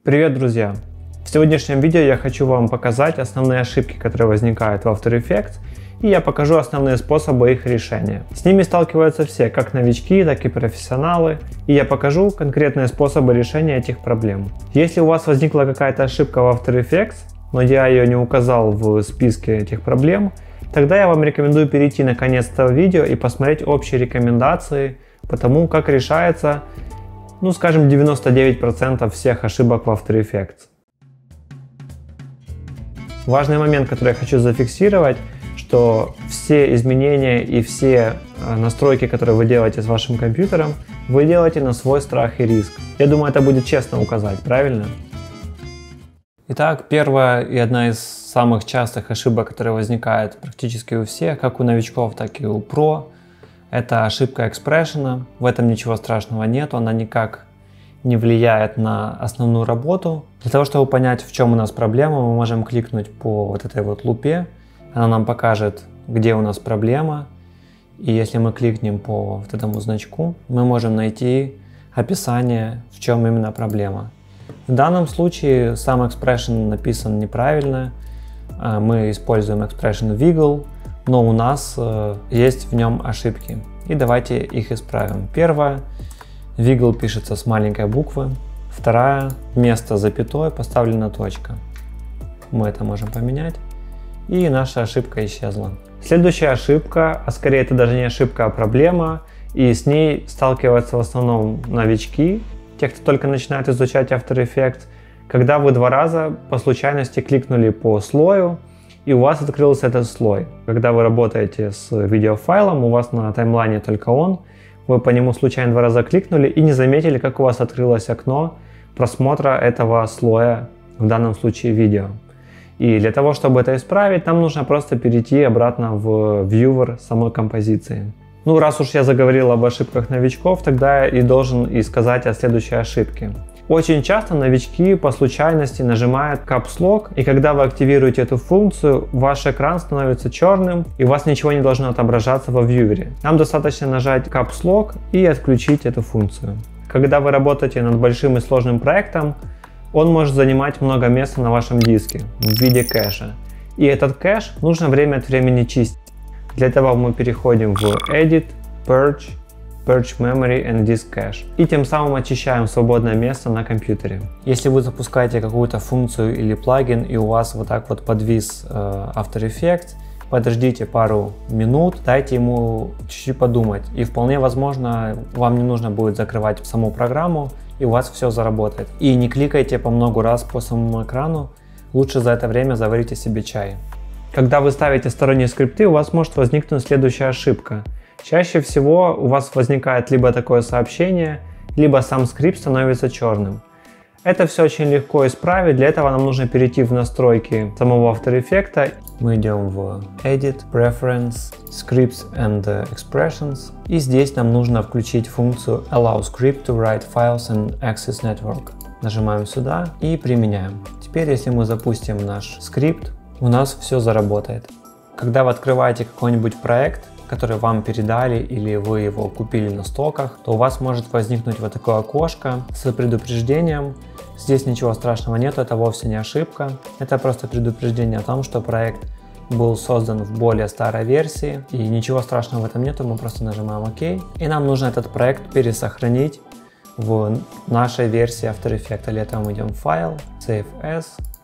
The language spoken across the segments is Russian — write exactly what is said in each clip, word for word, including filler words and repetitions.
Привет, друзья! В сегодняшнем видео я хочу вам показать основные ошибки, которые возникают в After Effects, и я покажу основные способы их решения. С ними сталкиваются все, как новички, так и профессионалы, и я покажу конкретные способы решения этих проблем. Если у вас возникла какая-то ошибка в After Effects, но я ее не указал в списке этих проблем, тогда я вам рекомендую перейти на конец этого видео и посмотреть общие рекомендации по тому, как решается, ну скажем, девяносто девять процентов всех ошибок в After Effects. Важный момент, который я хочу зафиксировать, что все изменения и все настройки, которые вы делаете с вашим компьютером, вы делаете на свой страх и риск. Я думаю, это будет честно указать, правильно? Итак, первая и одна из самых частых ошибок, которые возникают практически у всех, как у новичков, так и у про, это ошибка экспрессиона. В этом ничего страшного нет, она никак не влияет на основную работу. Для того, чтобы понять, в чем у нас проблема, мы можем кликнуть по вот этой вот лупе. Она нам покажет, где у нас проблема. И если мы кликнем по вот этому значку, мы можем найти описание, в чем именно проблема. В данном случае сам expression написан неправильно. Мы используем expression wiggle, но у нас есть в нем ошибки. И давайте их исправим. Первое. Wiggle пишется с маленькой буквы. Вторая. Вместо запятой поставлена точка. Мы это можем поменять. И наша ошибка исчезла. Следующая ошибка, а скорее это даже не ошибка, а проблема. И с ней сталкиваются в основном новички, те, кто только начинает изучать After Effects. Когда вы два раза по случайности кликнули по слою, и у вас открылся этот слой. Когда вы работаете с видеофайлом, у вас на таймлайне только он, вы по нему случайно два раза кликнули и не заметили, как у вас открылось окно просмотра этого слоя, в данном случае видео. И для того, чтобы это исправить, нам нужно просто перейти обратно в Viewer самой композиции. Ну, раз уж я заговорил об ошибках новичков, тогда я и должен и сказать о следующей ошибке. Очень часто новички по случайности нажимают Caps Lock, и когда вы активируете эту функцию, ваш экран становится черным, и у вас ничего не должно отображаться во вьювере. Нам достаточно нажать Caps Lock и отключить эту функцию. Когда вы работаете над большим и сложным проектом, он может занимать много места на вашем диске в виде кэша. И этот кэш нужно время от времени чистить. Для этого мы переходим в Edit, Purge, Purge Memory and Disk Cache. И тем самым очищаем свободное место на компьютере. Если вы запускаете какую-то функцию или плагин, и у вас вот так вот подвис э, After Effects, подождите пару минут, дайте ему чуть-чуть подумать. И вполне возможно, вам не нужно будет закрывать саму программу, и у вас все заработает. И не кликайте по много раз по самому экрану, лучше за это время заварите себе чай. Когда вы ставите сторонние скрипты, у вас может возникнуть следующая ошибка. Чаще всего у вас возникает либо такое сообщение, либо сам скрипт становится черным. Это все очень легко исправить, для этого нам нужно перейти в настройки самого After Effects. Мы идем в Edit, Preference, Scripts and Expressions. И здесь нам нужно включить функцию Allow Script to write files and access network. Нажимаем сюда и применяем. Теперь, если мы запустим наш скрипт, у нас все заработает. Когда вы открываете какой-нибудь проект, который вам передали или вы его купили на стоках, то у вас может возникнуть вот такое окошко с предупреждением. Здесь ничего страшного нет, это вовсе не ошибка. Это просто предупреждение о том, что проект был создан в более старой версии. И ничего страшного в этом нету, мы просто нажимаем ОК. И нам нужно этот проект пересохранить в нашей версии After Effects. Для этого мы идем в Файл, Save As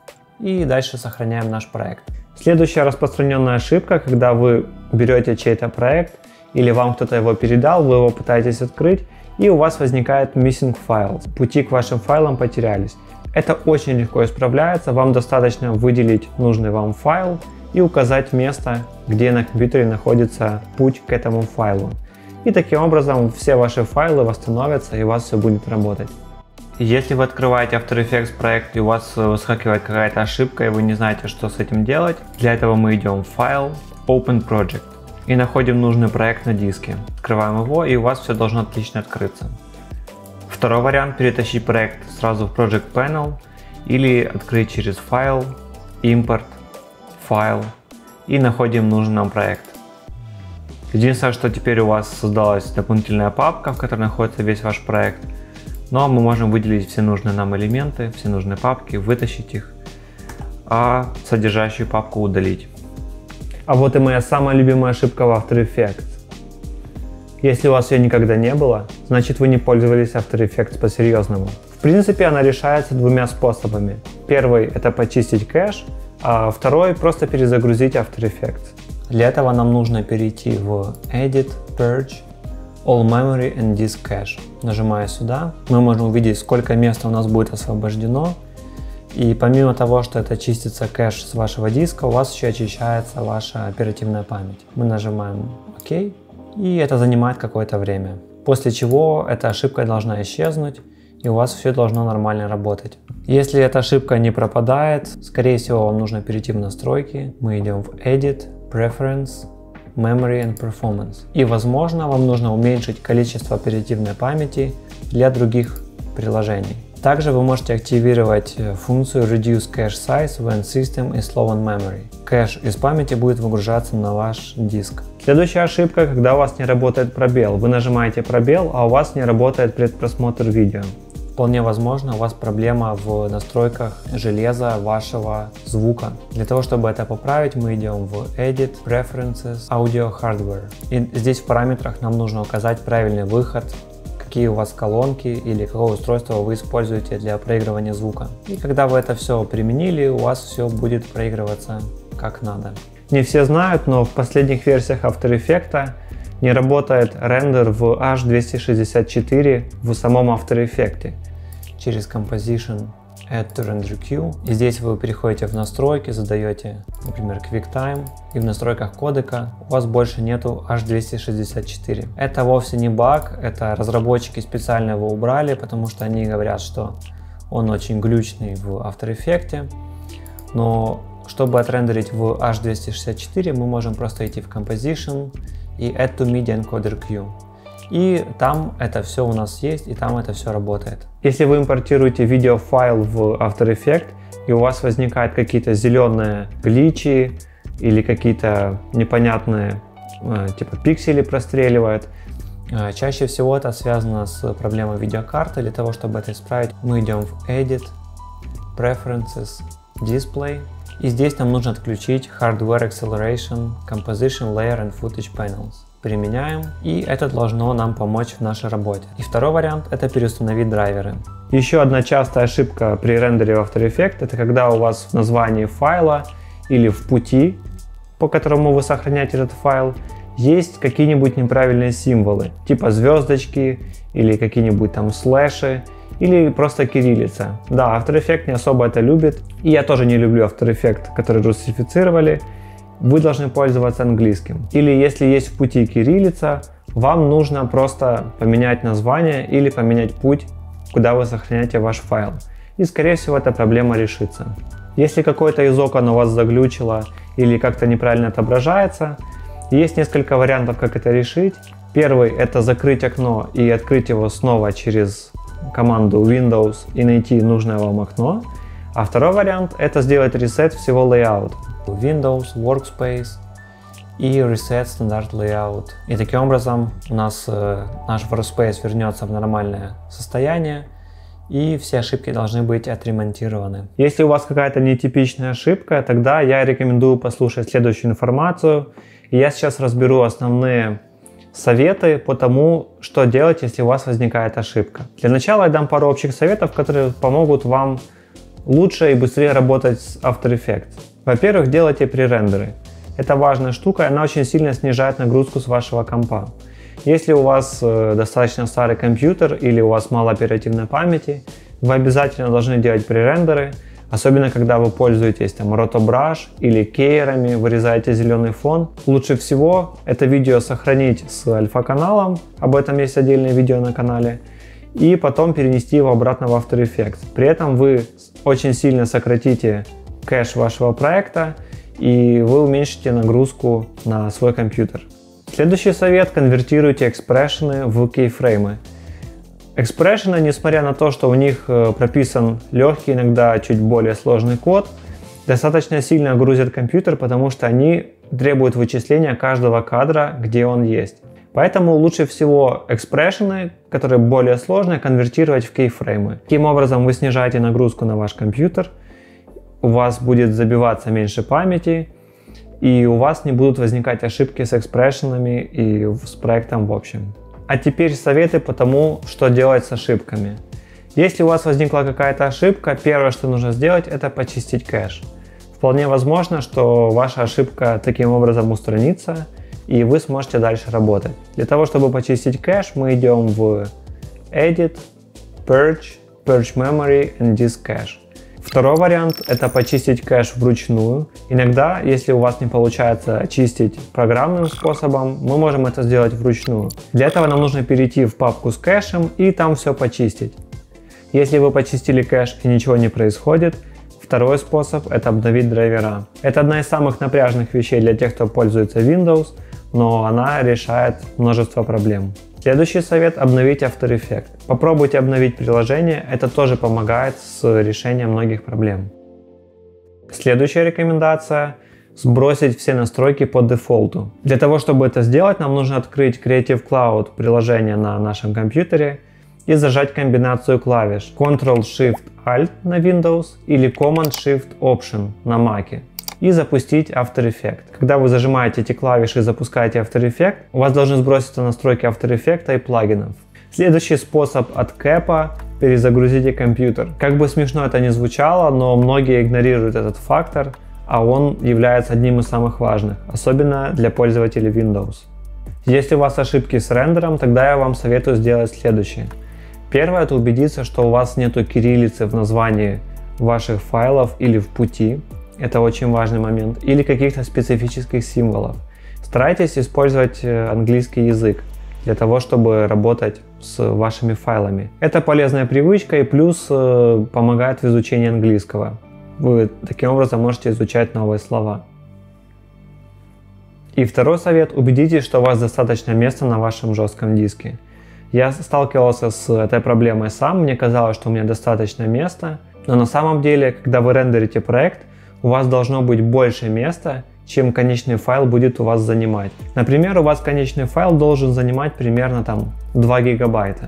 и дальше сохраняем наш проект. Следующая распространенная ошибка, когда вы берете чей-то проект или вам кто-то его передал, вы его пытаетесь открыть, и у вас возникает Missing Files. Пути к вашим файлам потерялись. Это очень легко исправляется, вам достаточно выделить нужный вам файл и указать место, где на компьютере находится путь к этому файлу. И таким образом все ваши файлы восстановятся и у вас все будет работать. Если вы открываете After Effects проект и у вас выскакивает какая-то ошибка и вы не знаете, что с этим делать, для этого мы идем в File, Open Project и находим нужный проект на диске. Открываем его и у вас все должно отлично открыться. Второй вариант — перетащить проект сразу в Project Panel или открыть через File, Import, File и находим нужный нам проект. Единственное, что теперь у вас создалась дополнительная папка, в которой находится весь ваш проект. Но мы можем выделить все нужные нам элементы, все нужные папки, вытащить их, а содержащую папку удалить. А вот и моя самая любимая ошибка в After Effects. Если у вас ее никогда не было, значит вы не пользовались After Effects по-серьезному. В принципе, она решается двумя способами. Первый – это почистить кэш, а второй – просто перезагрузить After Effects. Для этого нам нужно перейти в Edit, Purge, All Memory and Disk Cache. Нажимая сюда, мы можем увидеть, сколько места у нас будет освобождено. И помимо того, что это чистится кэш с вашего диска, у вас еще очищается ваша оперативная память. Мы нажимаем ОК, и это занимает какое-то время. После чего эта ошибка должна исчезнуть, и у вас все должно нормально работать. Если эта ошибка не пропадает, скорее всего, вам нужно перейти в настройки. Мы идем в Edit, Preference, Memory and Performance. И, возможно, вам нужно уменьшить количество оперативной памяти для других приложений. Также вы можете активировать функцию Reduce Cache Size when System is Low on Memory. Кэш из памяти будет выгружаться на ваш диск. Следующая ошибка, когда у вас не работает пробел. Вы нажимаете пробел, а у вас не работает предпросмотр видео. Вполне возможно, у вас проблема в настройках железа вашего звука. Для того, чтобы это поправить, мы идем в Edit, Preferences, Audio Hardware. И здесь в параметрах нам нужно указать правильный выход, какие у вас колонки или какое устройство вы используете для проигрывания звука. И когда вы это все применили, у вас все будет проигрываться как надо. Не все знают, но в последних версиях After Effects не работает рендер в эйч двести шестьдесят четыре в самом After Effects. Через Composition Add to Render Queue. И здесь вы переходите в настройки, задаете, например, QuickTime. И в настройках кодека у вас больше нету эйч двести шестьдесят четыре. Это вовсе не баг, это разработчики специально его убрали, потому что они говорят, что он очень глючный в After Effects. Но чтобы отрендерить в эйч двести шестьдесят четыре, мы можем просто идти в Composition и Add to Media Encoder Queue. И там это все у нас есть, и там это все работает. Если вы импортируете видеофайл в After Effects, и у вас возникают какие-то зеленые гличи или какие-то непонятные типа пиксели простреливают, чаще всего это связано с проблемой видеокарты. Для того, чтобы это исправить, мы идем в Edit, Preferences, Display. И здесь нам нужно отключить Hardware Acceleration, Composition Layer and Footage Panels. Применяем, и это должно нам помочь в нашей работе. И второй вариант – это переустановить драйверы. Еще одна частая ошибка при рендере в After Effects – это когда у вас в названии файла или в пути, по которому вы сохраняете этот файл, есть какие-нибудь неправильные символы, типа звездочки или какие-нибудь там слэши, или просто кириллица. Да, After Effects не особо это любит, и я тоже не люблю After Effects, которые русифицировали. Вы должны пользоваться английским. Или если есть в пути кириллица, вам нужно просто поменять название или поменять путь, куда вы сохраняете ваш файл. И скорее всего эта проблема решится. Если какой-то из окон у вас заглючило или как-то неправильно отображается, есть несколько вариантов, как это решить. Первый – это закрыть окно и открыть его снова через команду Windows и найти нужное вам окно. А второй вариант – это сделать ресет всего layout. Windows, Workspace и Reset Standard Layout. И таким образом у нас э, наш Workspace вернется в нормальное состояние, и все ошибки должны быть отремонтированы. Если у вас какая-то нетипичная ошибка, тогда я рекомендую послушать следующую информацию. И я сейчас разберу основные советы по тому, что делать, если у вас возникает ошибка. Для начала я дам пару общих советов, которые помогут вам лучше и быстрее работать с After Effects. Во-первых, делайте пререндеры. Это важная штука, она очень сильно снижает нагрузку с вашего компа. Если у вас э, достаточно старый компьютер или у вас мало оперативной памяти, вы обязательно должны делать пререндеры, особенно когда вы пользуетесь там RotoBrush или кейерами, вырезаете зеленый фон. Лучше всего это видео сохранить с альфа-каналом, об этом есть отдельное видео на канале, и потом перенести его обратно в After Effects. При этом вы очень сильно сократите кэш вашего проекта, и вы уменьшите нагрузку на свой компьютер. Следующий совет – конвертируйте экспрессионы в кейфреймы. Экспрессионы, несмотря на то, что у них прописан легкий, иногда чуть более сложный код, достаточно сильно грузят компьютер, потому что они требуют вычисления каждого кадра, где он есть. Поэтому лучше всего экспрессионы, которые более сложные, конвертировать в кейфреймы. Таким образом вы снижаете нагрузку на ваш компьютер, у вас будет забиваться меньше памяти, и у вас не будут возникать ошибки с экспрессионами и с проектом в общем. А теперь советы по тому, что делать с ошибками. Если у вас возникла какая-то ошибка, первое, что нужно сделать, это почистить кэш. Вполне возможно, что ваша ошибка таким образом устранится, и вы сможете дальше работать. Для того, чтобы почистить кэш, мы идем в Edit, Purge, Purge Memory and Disk Cache. Второй вариант – это почистить кэш вручную. Иногда, если у вас не получается очистить программным способом, мы можем это сделать вручную. Для этого нам нужно перейти в папку с кэшем и там все почистить. Если вы почистили кэш и ничего не происходит, второй способ – это обновить драйвера. Это одна из самых напряжных вещей для тех, кто пользуется Windows, но она решает множество проблем. Следующий совет – обновить After Effects. Попробуйте обновить приложение, это тоже помогает с решением многих проблем. Следующая рекомендация – сбросить все настройки по дефолту. Для того, чтобы это сделать, нам нужно открыть Creative Cloud приложение на нашем компьютере и зажать комбинацию клавиш контрол-шифт-альт на Windows или команд-шифт-опшн на Mac и запустить After Effects. Когда вы зажимаете эти клавиши и запускаете After Effects, у вас должны сброситься настройки After Effects и плагинов. Следующий способ от кэпа – перезагрузите компьютер. Как бы смешно это ни звучало, но многие игнорируют этот фактор, а он является одним из самых важных, особенно для пользователей Windows. Если у вас ошибки с рендером, тогда я вам советую сделать следующее. Первое – это убедиться, что у вас нету кириллицы в названии ваших файлов или в пути. Это очень важный момент. Или каких-то специфических символов. Старайтесь использовать английский язык для того, чтобы работать с вашими файлами. Это полезная привычка и плюс э, помогает в изучении английского. Вы таким образом можете изучать новые слова. И второй совет. Убедитесь, что у вас достаточно места на вашем жестком диске. Я сталкивался с этой проблемой сам, мне казалось, что у меня достаточно места, но на самом деле, когда вы рендерите проект, у вас должно быть больше места, чем конечный файл будет у вас занимать. Например, у вас конечный файл должен занимать примерно там два гигабайта.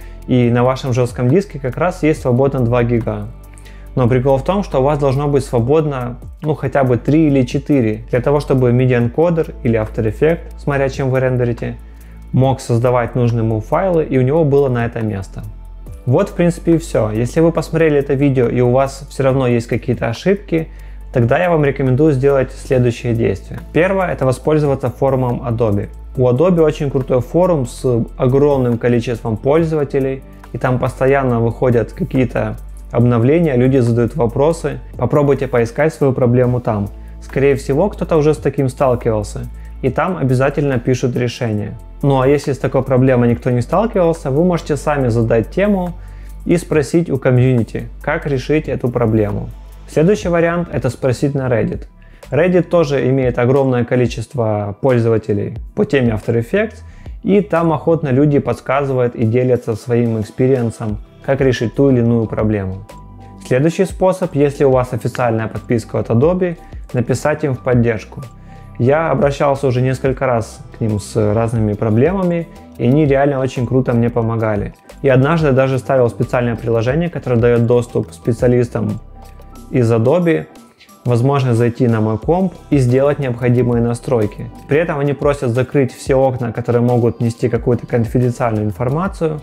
И на вашем жестком диске как раз есть свободно два гига. Но прикол в том, что у вас должно быть свободно ну хотя бы три или четыре, для того, чтобы Media Encoder или After Effects, смотря чем вы рендерите, мог создавать нужные ему файлы и у него было на это место. Вот в принципе и все. Если вы посмотрели это видео и у вас все равно есть какие-то ошибки, тогда я вам рекомендую сделать следующие действия. Первое – это воспользоваться форумом Adobe. У Adobe очень крутой форум с огромным количеством пользователей, и там постоянно выходят какие-то обновления, люди задают вопросы. Попробуйте поискать свою проблему там. Скорее всего, кто-то уже с таким сталкивался, и там обязательно пишут решение. Ну а если с такой проблемой никто не сталкивался, вы можете сами задать тему и спросить у комьюнити, как решить эту проблему. Следующий вариант – это спросить на Reddit. Reddit тоже имеет огромное количество пользователей по теме After Effects, и там охотно люди подсказывают и делятся своим экспириенсом, как решить ту или иную проблему. Следующий способ, если у вас официальная подписка от Adobe, написать им в поддержку. Я обращался уже несколько раз к ним с разными проблемами, и они реально очень круто мне помогали. И однажды даже ставил специальное приложение, которое дает доступ специалистам из Adobe, возможность зайти на мой комп и сделать необходимые настройки. При этом они просят закрыть все окна, которые могут нести какую-то конфиденциальную информацию,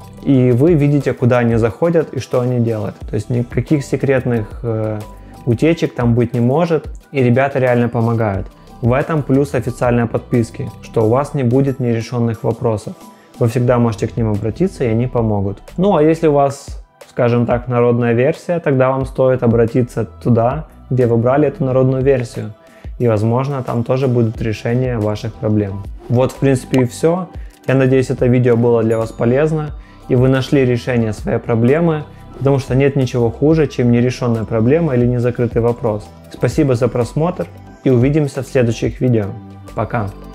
и вы видите, куда они заходят и что они делают. То есть никаких секретных э, утечек там быть не может, и ребята реально помогают. В этом плюс официальной подписки, что у вас не будет нерешенных вопросов. Вы всегда можете к ним обратиться, и они помогут. Ну а если у вас, скажем так, народная версия, тогда вам стоит обратиться туда, где вы брали эту народную версию. И возможно там тоже будут решения ваших проблем. Вот в принципе и все. Я надеюсь, это видео было для вас полезно, и вы нашли решение своей проблемы, потому что нет ничего хуже, чем нерешенная проблема или незакрытый вопрос. Спасибо за просмотр и увидимся в следующих видео. Пока!